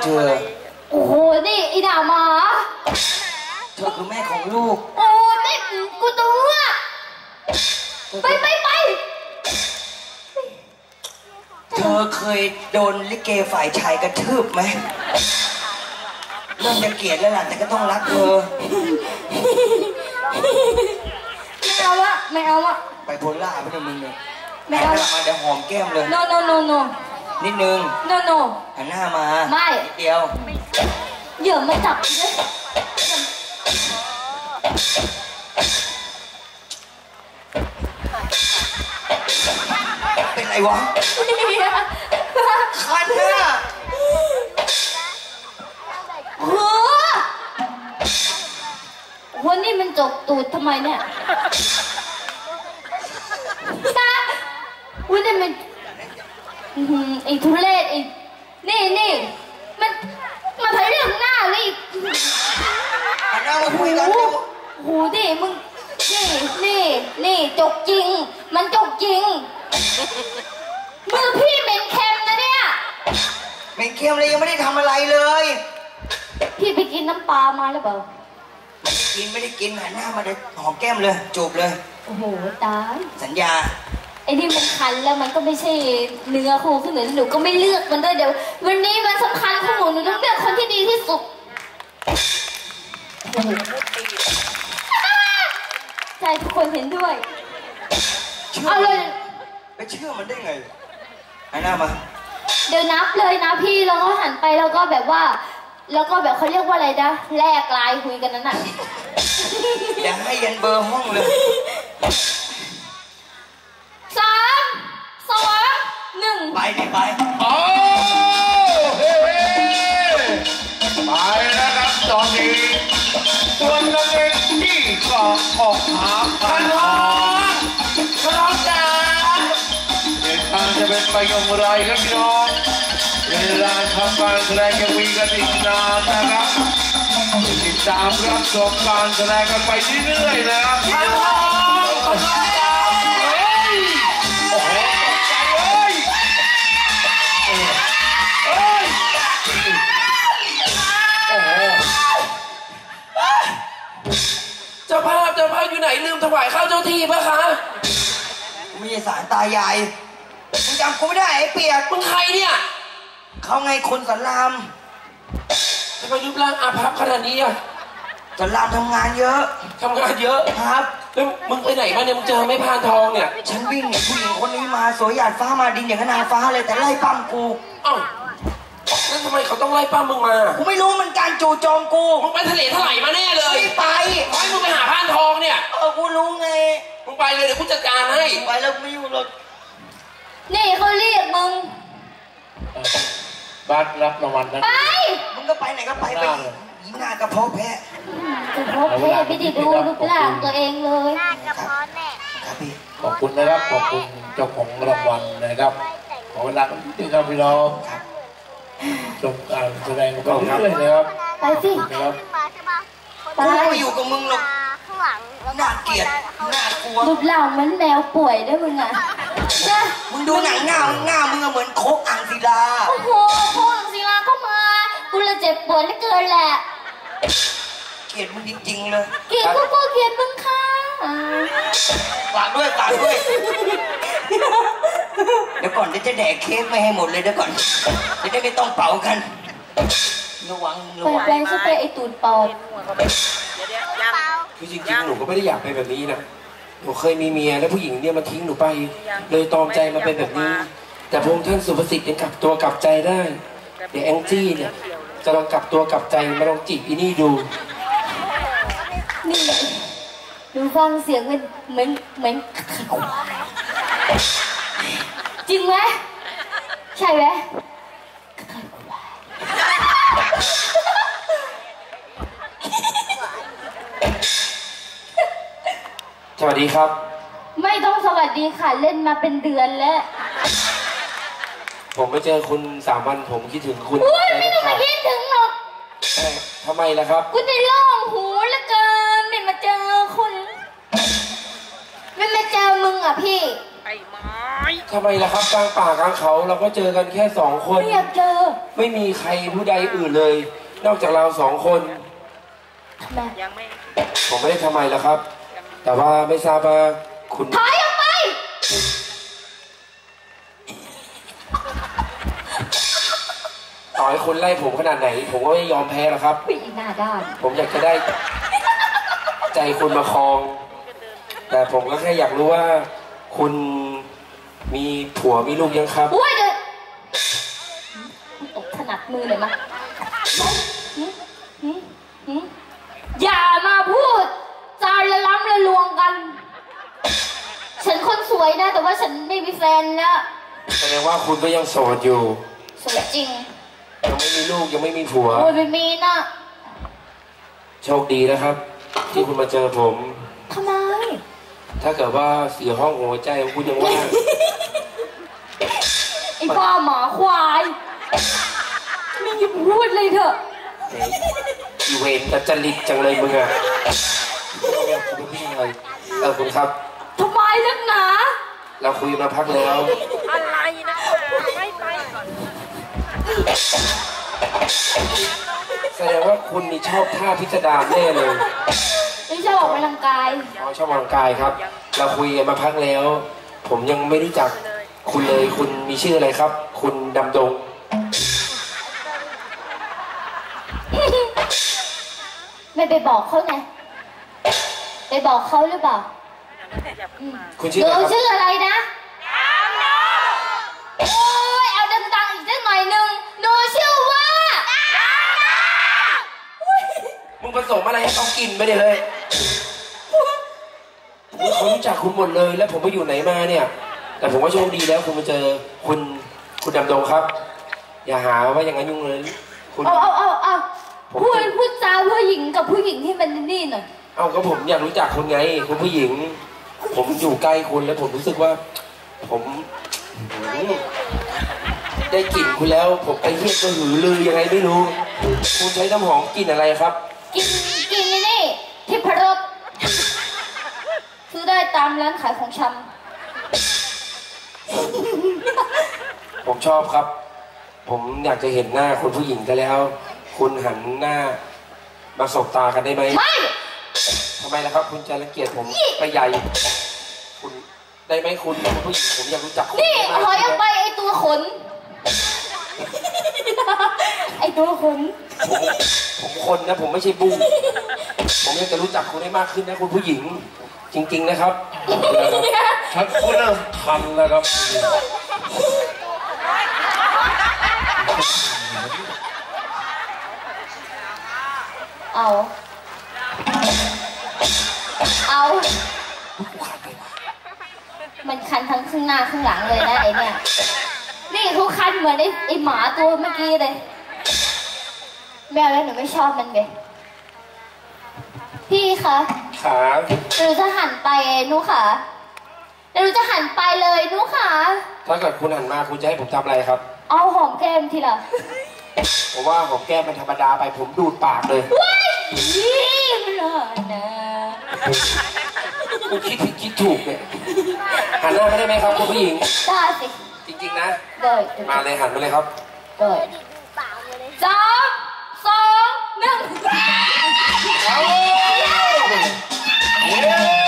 เธอโอ้โหนี่ไอ้ด่ามาเธอคือแม่ของลูกโอ้นี่กูตัวไปเธอเคยโดนลิเกฝ่ายชายกระทืบไหมเริ่มจะเกลียดแล้วล่ะแต่ก็ต้องรักเธอไม่เอาอะไปโพล่าไปเลยมึงเนี่ยไม่เอามาเดี๋ยวหอมแก้มเลย no นิดนึง no หันหน้ามาไม่นิดเดียวเหยื่อมาจับเลยเป็นไรวะคันเนี่ยวันนี้มันจกตูดทำไมเนี่ยวันนี้มันไอ้ทุเรศไอ้นี่มันมาถ่ายเรื่องหน้าเลยหันหน้ามาคุยกันโหดิมึงนี่จกจริงมันจกจริงมือพี่เหม็นเค็มนะเนี่ยเหม็นเค็มเลยยังไม่ได้ทำอะไรเลยพี่ไปกินน้ำปลามาหรือเปล่าไม่ได้กินหันหน้ามาเดี๋ยวหอมแก้มเลยจูบเลยโอ้โหตายสัญญาไอ้นี่มันคันแล้วมันก็ไม่ใช่เนื้อคู่ขึ้นหนูก็ไม่เลือกมันด้วยเดี๋ยววันนี้มันสำคัญของหนูต้องเลือกคนที่ดีที่สุดใจทุกคนเห็นด้วยเอาเลยไปเชื่อมันได้ไงหันหน้ามาเดี๋ยวนับเลยนะพี่แล้วก็หันไปแล้วก็แบบว่าแล้วก็แบบเขาเรียกว่าอะไรนะแลกไลน์คุยกันนั้นน่ะอย่าให้ยันเบอร์ห้องเลย 3 2 1 ไปโอ้เฮ้ไปแล้วครับตอนนี้ตัวนักเอกที่ก็ออกหาพันล้านจ้าเหตุการณ์จะเป็นไปอย่างไรครับพี่น้องเวลาทำการแสดงยังมีกันอีกนานนะครับติดตามรับชมการแสดงกันไปเรื่อยๆนะครับพี่น้องโอ้โหใจเลยโอ้โหเจ้าภาพอยู่ไหนลืมถวายข้าวเจ้าที่ปะคะมีสารตายายมึงจำกูไม่ได้ไอ้เปียกมึงใครเนี่ยเขาไงคนสารามทำไมรูปร่างอาภัพขนาดนี้อะสารามทำงานเยอะครับแล้วมึงไปไหนมาเนี่ยมึงเจอไม่พานทองเนี่ยฉันวิ่งผู้หญิงคนนี้มาสวยหยาดฟ้ามาดินอย่างนางฟ้าเลยแต่ไล่ปั้มกูเอ้าแล้วทำไมเขาต้องไล่ปั้มมึงมากูไม่รู้มันการจู่โจมกูมึงไปทะเลถลายมาแน่เลยไม่ไปให้มึงไปหาพานทองเนี่ยกูรู้ไงมึงไปเลยเดี๋ยวกูจัดการให้ไปแล้วไม่อยู่หรอกนี่เขาเรียกมึงบัตรรับรางวัลนะไปมึงก็ไปไหนก็ไปไปยิงหน้ากระเพาะแพะกระเพาะแพะไม่ได้ดูรูปร่างตัวเองเลยหน้ากระเพาะแม่ครับพี่ขอบคุณนะครับขอบคุณเจ้าของรางวัลนะครับขอเวลาที่ครับพี่น้องชมการแสดงกันไปเรื่อยๆนะครับไปสินะครับกูไม่อยู่กับมึงหรอกน่าเกลียดน่ากลัวรูปร่างเหมือนแมวป่วยด้วยมึงอ่ะมึงดูหนังหน้ามึงเหมือนโคกอ่างศิลาโอ้โหโคกอ่างศิลาก็มากูเลยเจ็บปวดเหลือเกินแหละเกลียดมึงจริงๆเลยเกลียดกูเกลียดมึงค่ะฝากด้วยเดี๋ยวก่อนจะแดกเค้กไม่ให้หมดเลยเดี๋ยวก่อนจะได้ไม่ต้องเป่ากันระวังแปลงช่วยไปไอตูดปอดคือจริงๆหนูก็ไม่ได้อยากเป็นแบบนี้นะหนูเคยมีเมียแล้วผู้หญิงเนี่ยมาทิ้งหนูไปเลยตอมใจมาเป็นแบบนี้แต่พระองค์ท่านสุภสิทธิ์ยังกลับตัวกลับใจได้เดี๋ยวแองจี้เนี่ยจะลองกลับตัวกลับใจมาลองจีบอีนี่ดูนี่ดูฟังเสียงเหมือนจริงไหมใช่ไหมสวัสดีครับไม่ต้องสวัสดีค่ะเล่นมาเป็นเดือนแล้วผมไม่เจอคุณ3 วันผมคิดถึงคุณไม่ต้องมาคิดถึงหรอกทำไมล่ะครับคุณได้ล่องหูแล้วเกินไม่มาเจอคุณไม่มาเจอมึงอ่ะพี่ไอ้ไม้ทำไมล่ะครับกลางป่ากลางเขาเราก็เจอกันแค่2 คนไม่อยากเจอไม่มีใครผู้ใดอื่นเลย นอกจากเรา2 คนทำไมผมไม่ได้ทำไมล่ะครับ แต่ว่าไม่ทราบว่าคุณถอยออกไปต่อให้คุณไล่ผมขนาดไหน ผมก็ไม่ยอมแพ้หรอกครับปีหน้าด้านผมอยากจะได้ใจคุณมาครอง แต่ผมก็แค่อยากรู้ว่า คุณมีผัวมีลูกยังครับอุ้ยเดี๋ยวตกถนัดมือเลยมะอย่ามาพูดจาละล้ำละลวงกัน ฉันคนสวยนะ แต่ว่าฉันไม่มีแฟนแล้วแสดงว่าคุณก็ยังโสดอยู่สวยจริงยังไม่มีลูกยังไม่มีผัวโอ้ยไม่มีนะโชคดีนะครับ ที่คุณมาเจอผมทำไมถ้าเกิดว่าเสียห้องหัวใจของคุณยังว่างไอ้บ้าหมาควายไม่หยุดพูดเลยเถอะอีเวนต์จริตจังเลยมึงอะคุณครับทำไมนักหนาเราคุยมาพักแล้วอะไรนะไม่ไปก่อนแสดงว่าคุณนี่ชอบท่าพิสดารแน่เลยไม่ชอบออกกำลังกายชอบออกกำลังกายครับ เราคุยกันมาพักแล้ว ผมยังไม่รู้จักคุณเลย คุณมีชื่ออะไรครับ คุณดำดงไม่ไปบอกเขาไง ไปบอกเขาหรือเปล่าคุณชื่อหอะไรนูครับชื่ออะไรนะโอ้ยเอาดังๆอีกสักหน่อยหนึ่งหนูชื่อว่ามึงผสมอะไรให้เขากินไปเลย เขารู้จักคุณหมดเลย แล้วผมไปอยู่ไหนมาเนี่ย แต่ผมว่าโชคดีแล้วคุณมาเจอคุณดำดงครับ อย่าหาว่าอย่างนั้นยุ่งเลยคุณเอาพูดจาผู้หญิงกับผู้หญิงที่มันนี่หน่อยเอาก็ผมอยากรู้จักคุณไง คุณผู้หญิง ผมอยู่ใกล้คุณแล้วผมรู้สึกว่า ผมได้กลิ่นคุณแล้ว ผมไปเฮี้ยนก็หือลือยังไงไม่รู้ คุณใช้น้ำหอมกลิ่นอะไรครับกินนี่ที่พรสซื้อได้ตามร้านขายของชผมชอบครับ ผมอยากจะเห็นหน้าคุณผู้หญิงกันแล้ว คุณหันหน้ามาสบตากันได้ไหมำไม่ทำไมล่ะครับ คุณจะรังเกียจผมไปใหญ่ คุณได้ไหมคุณผู้หญิงผมอยากรู้จักคุณนี่มากถอยออกไปไอตัวขน ไอตัวขนผมคนนะผมไม่ใช่บุ้งผมอยากจะรู้จักคุณได้มากขึ้นนะคุณผู้หญิง จริง ๆนะครับชักคุณเริ่มคันแล้วครับเอามันคันทั้งข้างหน้าข้างหลังเลยนะไอเนี่ยนี่เขาคันเหมือนไอหมาตัวเมื่อกี้เลยแม่แล้วหนูไม่ชอบมันเลยพี่คะขาหนูจะหันไปนุค่ะหนูจะหันไปเลยนุค่ะถ้าเกิดคุณหันมาคุณจะให้ผมทำอะไรครับเอาหอมแก้มทีละผมว่าหอมแก้มมันธรรมดาไปผมดูดปากเลยว้ายนี่มันเหรอนะคุณคิดผิดคิดถูกเนี่ยหันหน้าไม่ได้ไหมครับคุณผู้หญิงได้สิจริงๆนะได้มาเลยหันมาเลยครับได้3 2 1 เอา